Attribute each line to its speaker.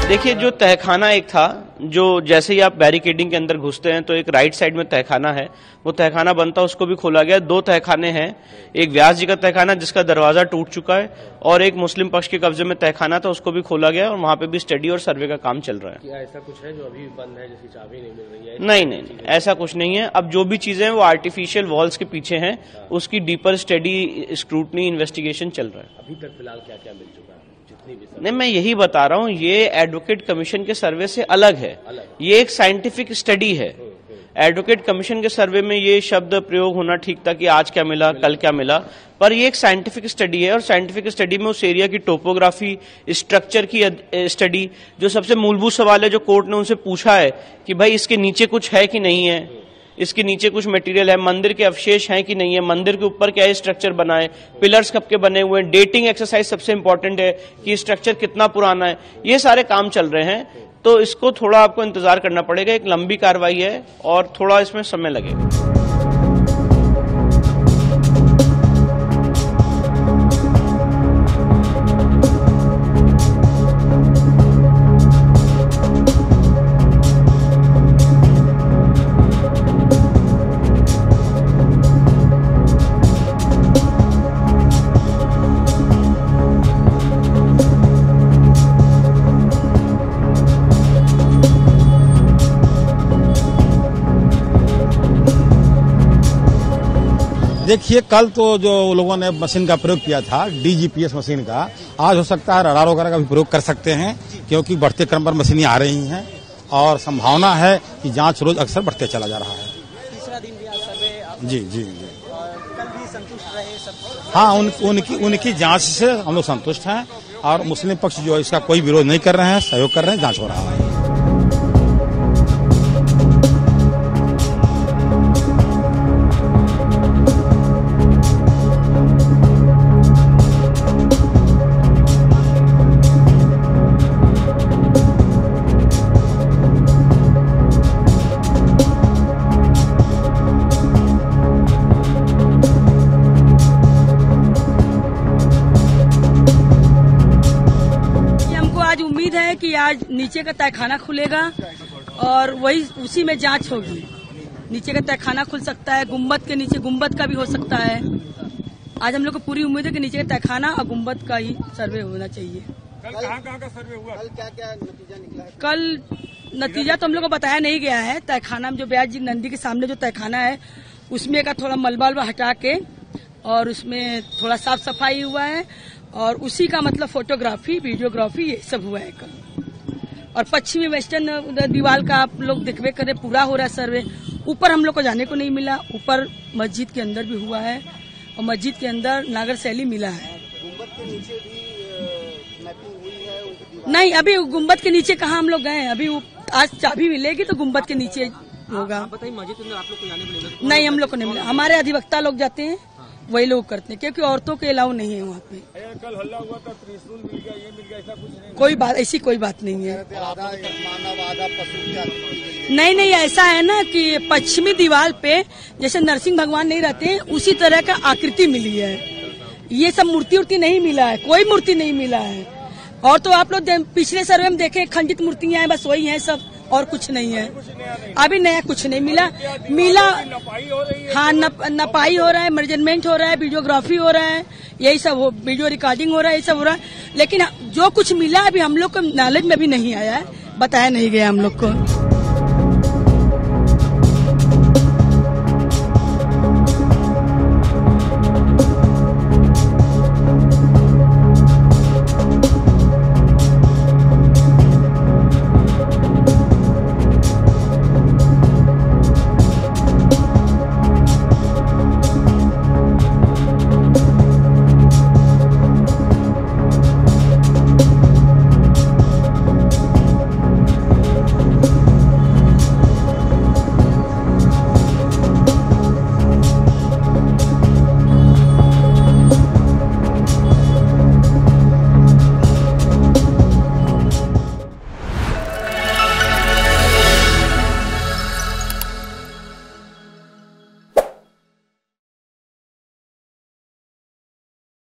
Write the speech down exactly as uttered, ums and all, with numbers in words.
Speaker 1: देखिए, जो तहखाना एक था, जो जैसे ही आप बैरिकेडिंग के अंदर घुसते हैं तो एक राइट साइड में तहखाना है, वो तहखाना बनता, उसको भी खोला गया। दो तहखाने हैं, एक व्यास जी का तहखाना जिसका दरवाजा टूट चुका है, और एक मुस्लिम पक्ष के कब्जे में तहखाना था, उसको भी खोला गया, और वहां पे भी स्टडी और सर्वे का काम चल रहा है।
Speaker 2: क्या ऐसा कुछ है जो अभी बंद है, जिसकी चाबी नहीं मिल रही है?
Speaker 1: नहीं नहीं नहीं, ऐसा कुछ नहीं है। अब जो भी चीजें हैं वो आर्टिफिशियल वॉल्स के पीछे हैं, उसकी डीपर स्टडी, स्क्रूटनी, इन्वेस्टिगेशन चल रहा है।
Speaker 2: अभी तक फिलहाल क्या क्या मिल चुका है?
Speaker 1: नहीं, मैं यही बता रहा हूँ, ये एडवोकेट कमीशन के सर्वे से अलग है, ये एक साइंटिफिक स्टडी है। एडवोकेट कमीशन के सर्वे में ये शब्द प्रयोग होना ठीक था कि आज क्या मिला, कल क्या मिला, पर ये एक साइंटिफिक स्टडी है, और साइंटिफिक स्टडी में उस एरिया की टोपोग्राफी, स्ट्रक्चर की स्टडी, जो सबसे मूलभूत सवाल है जो कोर्ट ने उनसे पूछा है कि भाई इसके नीचे कुछ है कि नहीं है, इसके नीचे कुछ मटेरियल है, मंदिर के अवशेष हैं कि नहीं है, मंदिर के ऊपर क्या स्ट्रक्चर बना है, पिलर्स कब के बने हुए हैं, डेटिंग एक्सरसाइज सबसे इंपॉर्टेंट है कि स्ट्रक्चर कितना पुराना है, ये सारे काम चल रहे हैं। तो इसको थोड़ा आपको इंतजार करना पड़ेगा, एक लंबी कार्रवाई है और थोड़ा इसमें समय लगेगा।
Speaker 3: देखिए, कल तो जो लोगों ने मशीन का प्रयोग किया था, डीजीपीएस मशीन का, आज हो सकता है रडार वगैरह का भी प्रयोग कर सकते हैं, क्योंकि बढ़ते क्रम पर मशीनें आ रही हैं और संभावना है कि जांच रोज अक्सर बढ़ते चला जा रहा है।
Speaker 4: तीसरा दिन भी आज सर्वे
Speaker 3: जी जी जी
Speaker 4: और कल भी संतुष्ट रहे सब?
Speaker 3: हाँ, उन, उनकी उनकी जांच से हम लोग संतुष्ट हैं, और मुस्लिम पक्ष जो है इसका कोई विरोध नहीं कर रहे हैं, सहयोग कर रहे हैं, जांच हो रहा है।
Speaker 5: आज उम्मीद है कि आज नीचे का तहखाना खुलेगा और वही उसी में जांच होगी। नीचे का तहखाना खुल सकता है, गुम्बद के नीचे गुम्बद का भी हो सकता है। आज हम लोग को पूरी उम्मीद है कि नीचे का तहखाना और गुम्बद का ही सर्वे होना चाहिए।
Speaker 6: कल कहाँ कहाँ का सर्वे हुआ? कल क्या क्या नतीजा निकला है?
Speaker 5: कल नतीजा तो हम लोग को बताया नहीं गया है। तहखाना में जो ब्याज जी नंदी के सामने जो तहखाना है, उसमें का थोड़ा मलबा वलबा हटा के और उसमें थोड़ा साफ सफाई हुआ है, और उसी का मतलब फोटोग्राफी, वीडियोग्राफी, ये सब हुआ है कल। और पश्चिमी वेस्टर्न दीवार का आप लोग देखबे करे, पूरा हो रहा है सर्वे। ऊपर हम लोग को जाने को नहीं मिला, ऊपर मस्जिद के अंदर भी हुआ है, और मस्जिद के अंदर नागर शैली मिला है।
Speaker 4: गुम्बद के नीचे भी मैपिंग हुई है?
Speaker 5: नहीं, अभी गुम्बद के नीचे कहाँ हम लोग गए हैं। अभी आज चाबी मिलेगी तो गुम्बद के नीचे होगा।
Speaker 2: बताइए, मस्जिद के अंदर आप लोग को जाने को नहीं मिला?
Speaker 5: नहीं, हम लोग को नहीं मिला। हमारे अधिवक्ता लोग जाते हैं, वही लोग करते हैं, क्योंकि औरतों के अलाउ नहीं है वहाँ पे।
Speaker 6: कल हल्ला हुआ था, त्रिशूल मिल गया, ये मिल गया, ऐसा कुछ नहीं?
Speaker 5: कोई बात, ऐसी कोई बात नहीं है।
Speaker 4: आधा मानव आधा पशु?
Speaker 5: नहीं नहीं, ऐसा है ना कि पश्चिमी दीवार पे जैसे नरसिंह भगवान नहीं रहते हैं, उसी तरह का आकृति मिली है। ये सब मूर्ति उर्ति नहीं मिला है, कोई मूर्ति नहीं मिला है। और तो आप लोग पिछले सर्वे में देखे, खंडित मूर्तियां हैं, बस वही हैं सब, और कुछ नहीं है। अभी नया कुछ नहीं मिला। मिला हाँ, नप, नपाई हो रहा है, मेजरमेंट हो रहा है, वीडियोग्राफी हो रहा है, यही सब हो, वीडियो रिकॉर्डिंग हो रहा है, यही सब हो रहा है। लेकिन जो कुछ मिला अभी हम लोग को नॉलेज में भी नहीं आया है, बताया नहीं गया हम लोग को।